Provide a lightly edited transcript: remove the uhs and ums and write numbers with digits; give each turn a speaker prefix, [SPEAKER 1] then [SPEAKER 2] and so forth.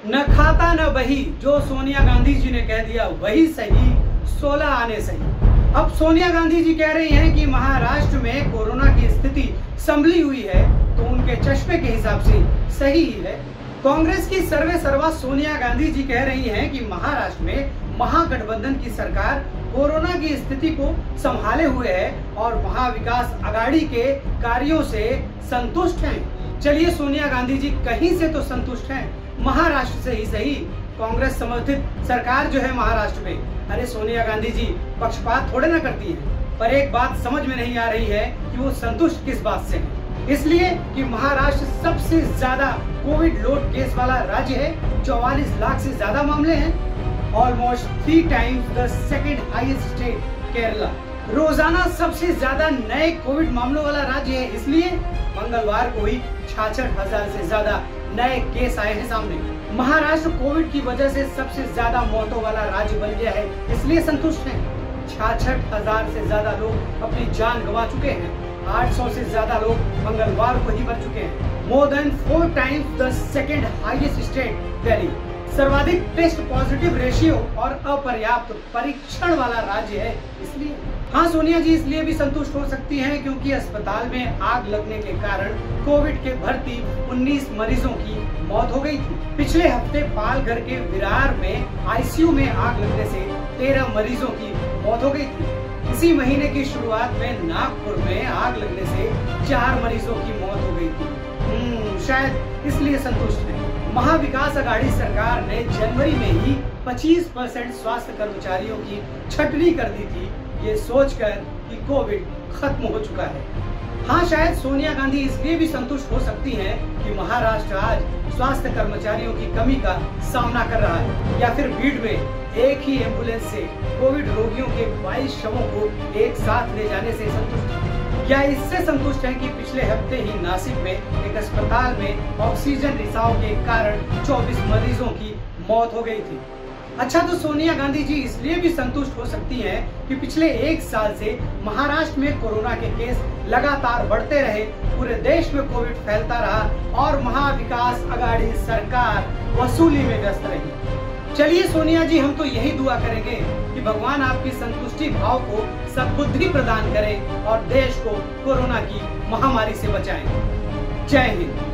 [SPEAKER 1] न खाता न बही, जो सोनिया गांधी जी ने कह दिया वही सही, 16 आने सही। अब सोनिया गांधी जी कह रही हैं कि महाराष्ट्र में कोरोना की स्थिति संभली हुई है, तो उनके चश्मे के हिसाब से सही ही है। कांग्रेस की सर्वे सर्वा सोनिया गांधी जी कह रही हैं कि महाराष्ट्र में महागठबंधन की सरकार कोरोना की स्थिति को संभाले हुए है और महाविकास आघाड़ी के कार्यों से संतुष्ट हैं। चलिए, सोनिया गांधी जी कहीं से तो संतुष्ट हैं, महाराष्ट्र से ही सही। कांग्रेस समर्थित सरकार जो है महाराष्ट्र में, अरे सोनिया गांधी जी पक्षपात थोड़े ना करती है। पर एक बात समझ में नहीं आ रही है कि वो संतुष्ट किस बात से है। इसलिए कि महाराष्ट्र सबसे ज्यादा कोविड लोड केस वाला राज्य है, 44 लाख से ज्यादा मामले हैं, almost 3 times the second highest state Kerala. रोजाना सबसे ज्यादा नए कोविड मामलों वाला राज्य है, इसलिए मंगलवार को ही 66,000 से ज्यादा नए केस आए हैं सामने। महाराष्ट्र कोविड की वजह से सबसे ज्यादा मौतों वाला राज्य बन गया है, इसलिए संतुष्ट हैं। 66,000 से ज्यादा लोग अपनी जान गंवा चुके हैं, 800 से ज्यादा लोग मंगलवार को ही मर चुके हैं। More than 4 times the second highest state Delhi. सर्वाधिक टेस्ट पॉजिटिव रेशियो और अपर्याप्त परीक्षण वाला राज्य है, इसलिए हाँ, सोनिया जी इसलिए भी संतुष्ट हो सकती हैं क्योंकि अस्पताल में आग लगने के कारण कोविड के भर्ती 19 मरीजों की मौत हो गई थी। पिछले हफ्ते पालघर के विरार में आईसीयू में आग लगने से 13 मरीजों की मौत हो गई थी। इसी महीने की शुरुआत में नागपुर में आग लगने से 4 मरीजों की मौत हो गई थी। शायद इसलिए संतुष्ट है। महाविकास आघाड़ी सरकार ने जनवरी में ही 25% स्वास्थ्य कर्मचारियों की छटनी कर दी थी, ये सोचकर कि कोविड खत्म हो चुका है। हाँ, शायद सोनिया गांधी इसलिए भी संतुष्ट हो सकती हैं कि महाराष्ट्र आज स्वास्थ्य कर्मचारियों की कमी का सामना कर रहा है, या फिर भीड़ में एक ही एम्बुलेंस से कोविड रोगियों के 22 शवों को एक साथ ले जाने से संतुष्ट है, या इससे संतुष्ट है कि पिछले हफ्ते ही नासिक में एक अस्पताल में ऑक्सीजन रिसाव के कारण 24 मरीजों की मौत हो गई थी। अच्छा, तो सोनिया गांधी जी इसलिए भी संतुष्ट हो सकती हैं कि पिछले 1 साल से महाराष्ट्र में कोरोना के केस लगातार बढ़ते रहे, पूरे देश में कोविड फैलता रहा और महाविकास आघाड़ी सरकार वसूली में व्यस्त रही। चलिए सोनिया जी, हम तो यही दुआ करेंगे कि भगवान आपकी संतुष्टि भाव को सद्बुद्धि प्रदान करें और देश को कोरोना की महामारी से बचाएं। जय हिंद।